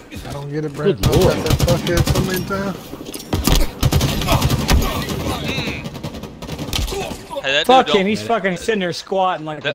I don't get it, Brent. Good lord. That fuckhead so many times. Hey, that Fuck dude him, he's fucking sitting there squatting like a